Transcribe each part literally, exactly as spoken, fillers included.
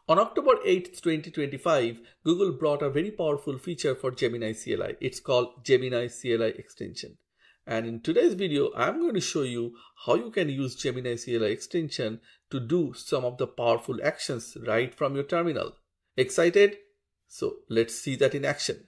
On October eighth, twenty twenty-five, Google brought a very powerful feature for Gemini C L I. It's called Gemini C L I Extension. And in today's video, I'm going to show you how you can use Gemini C L I Extension to do some of the powerful actions right from your terminal. Excited? So let's see that in action.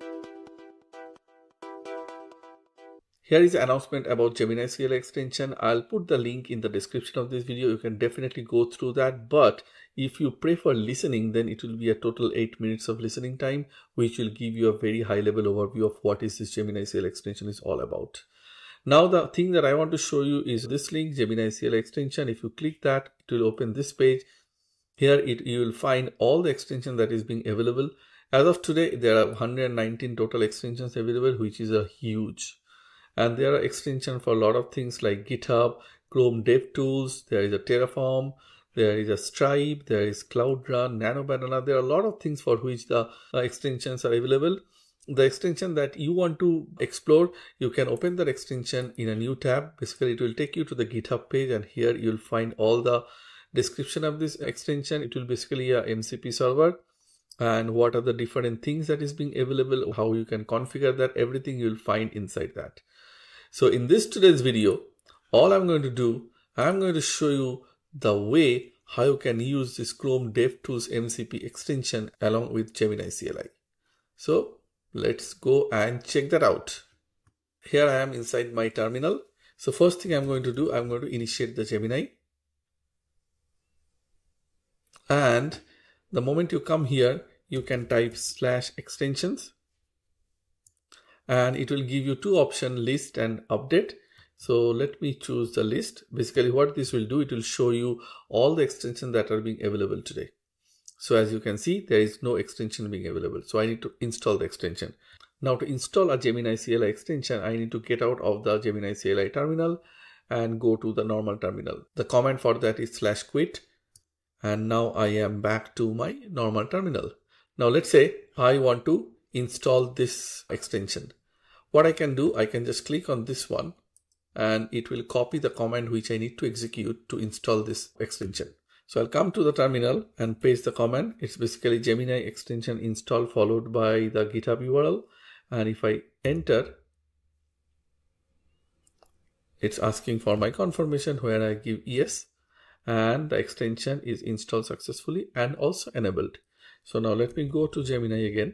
Here is an announcement about Gemini C L I Extension. I'll put the link in the description of this video. You can definitely go through that. But if you prefer listening, then it will be a total eight minutes of listening time, which will give you a very high level overview of what is this Gemini C L I Extension is all about. Now, the thing that I want to show you is this link, Gemini C L I Extension. If you click that, it will open this page. Here it, you will find all the extension that is being available. As of today, there are one hundred nineteen total extensions available, which is a huge. And there are extensions for a lot of things like GitHub, Chrome DevTools, there is a Terraform, there is a Stripe, there is Cloud Run, Nano Banana. There are a lot of things for which the uh, extensions are available. The extension that you want to explore, you can open that extension in a new tab. Basically, it will take you to the GitHub page, and here you'll find all the description of this extension. It will basically a M C P server, and what are the different things that is being available, how you can configure that, everything you'll find inside that. So in this today's video, all I'm going to do, I'm going to show you the way how you can use this Chrome DevTools M C P extension along with Gemini C L I. So let's go and check that out. Here I am inside my terminal. So first thing I'm going to do, I'm going to initiate the Gemini. And the moment you come here, you can type slash extensions. And it will give you two options, list and update. So let me choose the list. Basically what this will do, it will show you all the extensions that are being available today. So as you can see, there is no extension being available. So I need to install the extension. Now to install a Gemini C L I extension, I need to get out of the Gemini C L I terminal and go to the normal terminal. The command for that is slash quit. And now I am back to my normal terminal. Now let's say I want to install this extension. What I can do, I can just click on this one and it will copy the command which I need to execute to install this extension. So I'll come to the terminal and paste the command. It's basically Gemini extension install followed by the GitHub U R L. And if I enter, it's asking for my confirmation where I give yes. And the extension is installed successfully and also enabled. So now let me go to Gemini again.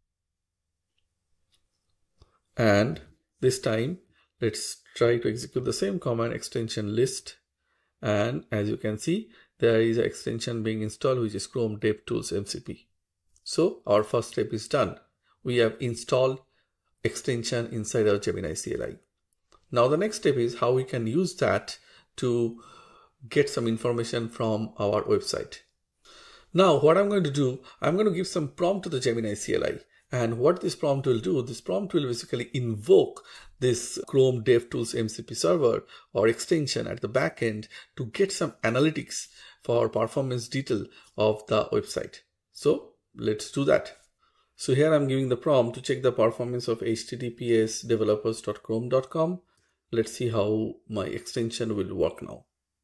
And this time, let's try to execute the same command, extension list. And as you can see, there is an extension being installed, which is Chrome DevTools M C P. So our first step is done. We have installed extension inside our Gemini C L I. Now the next step is how we can use that to get some information from our website. Now what I'm going to do, I'm going to give some prompt to the Gemini C L I. And what this prompt will do, this prompt will basically invoke this Chrome DevTools M C P server or extension at the back end to get some analytics for performance detail of the website. So let's do that. So here I'm giving the prompt to check the performance of H T T P S developers dot chrome dot com. Let's see how my extension will work now.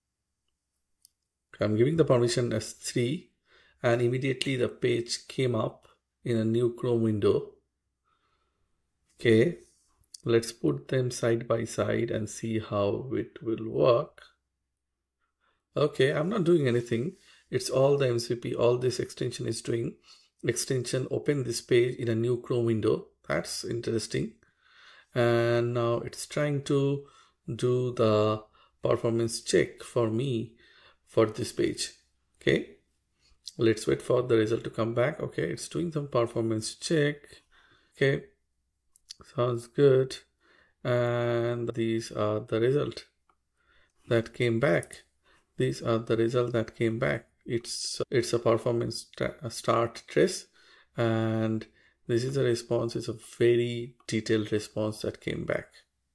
I'm giving the permission as three, and immediately the page came up in a new Chrome window. Okay, let's put them side by side and see how it will work. Okay, I'm not doing anything. It's all the M C P, all this extension is doing. Extension open this page in a new Chrome window. That's interesting. And now it's trying to do the performance check for me for this page. Okay. Let's wait for the result to come back. Okay, it's doing some performance check. Okay, sounds good. And these are the result that came back. These are the result that came back. It's it's a performance a start trace, and this is a response. It's a very detailed response that came back.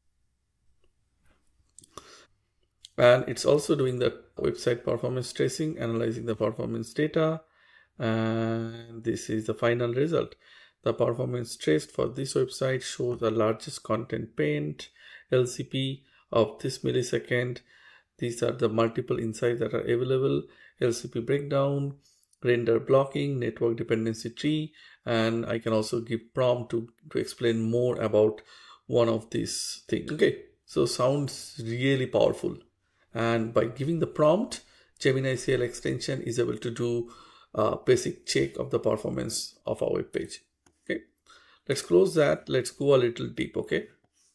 And it's also doing the website performance tracing, analyzing the performance data. And this is the final result. The performance traced for this website shows the largest content paint, L C P of this millisecond. These are the multiple insights that are available. L C P breakdown, render blocking, network dependency tree, and I can also give prompt to, to explain more about one of these things. Okay, so sounds really powerful. And by giving the prompt, Gemini C L I extension is able to do a basic check of the performance of our web page. Okay, let's close that. Let's go a little deep. Okay,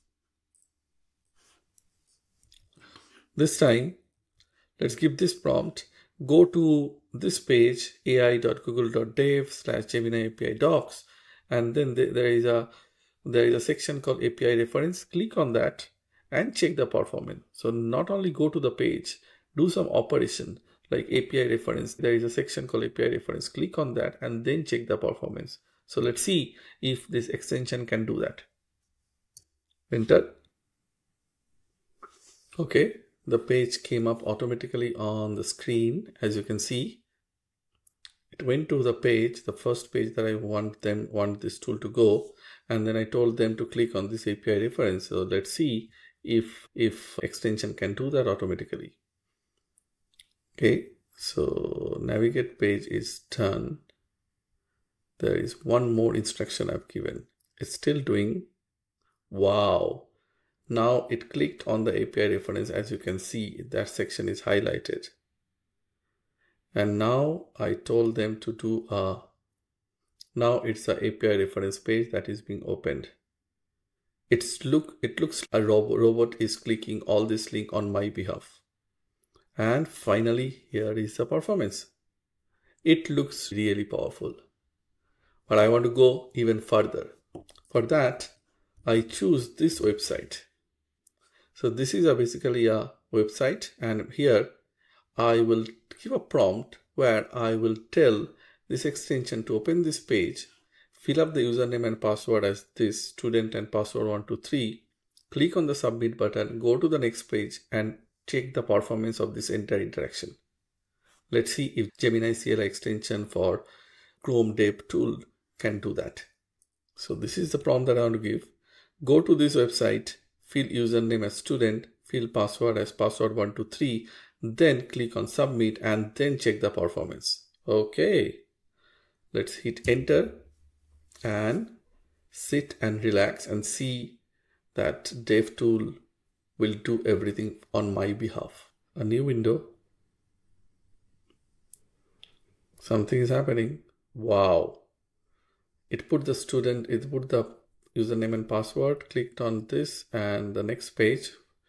this time let's give this prompt. Go to this page, ai dot google dot dev slash Gemini A P I docs, and then there is a there is a section called A P I reference. Click on that and check the performance. So not only go to the page, do some operation like A P I reference. There is a section called A P I reference. Click on that and then check the performance. So let's see if this extension can do that. Enter. Okay, the page came up automatically on the screen. As you can see, it went to the page, the first page that I want them want this tool to go, and then I told them to click on this A P I reference. So let's see if if extension can do that automatically. Okay, so navigate page is done. There is one more instruction I've given. It's still doing. Wow. Now it clicked on the A P I reference. As you can see, that section is highlighted. And now I told them to do a, now it's a A P I reference page that is being opened. It's look, it looks a robot, robot is clicking all this link on my behalf. And finally, here is the performance. It looks really powerful, but I want to go even further. For that, I choose this website. So this is a basically a website, and here I will give a prompt where I will tell this extension to open this page, fill up the username and password as this student and password one two three, click on the submit button, go to the next page and check the performance of this entire interaction. Let's see if Gemini C L I extension for Chrome DevTools can do that. So this is the prompt that I want to give. Go to this website, fill username as student, fill password as password one two three, then click on submit and then check the performance. Okay, let's hit enter and sit and relax and see that DevTools will do everything on my behalf. A new window. Something is happening. Wow. It put the student, it put the username and password, clicked on this and the next page.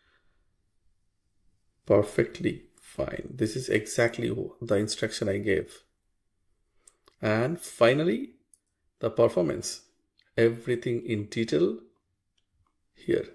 Perfectly fine. This is exactly the instruction I gave. And finally, the performance. Everything in detail here.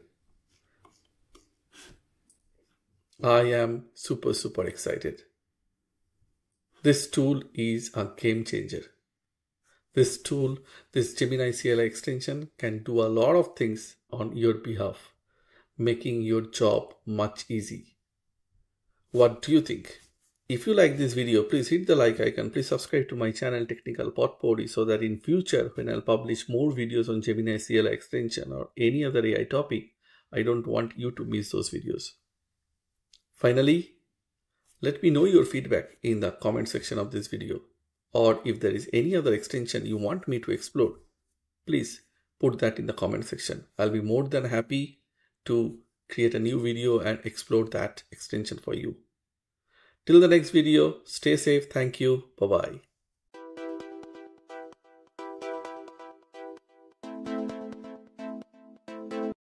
I am super, super excited. This tool is a game changer. This tool, this Gemini C L I extension can do a lot of things on your behalf, making your job much easier. What do you think? If you like this video, please hit the like icon. Please subscribe to my channel Technical Potpourri so that in future when I'll publish more videos on Gemini C L I extension or any other A I topic, I don't want you to miss those videos. Finally, let me know your feedback in the comment section of this video, or if there is any other extension you want me to explore, please put that in the comment section. I'll be more than happy to create a new video and explore that extension for you. Till the next video, stay safe. Thank you. Bye-bye.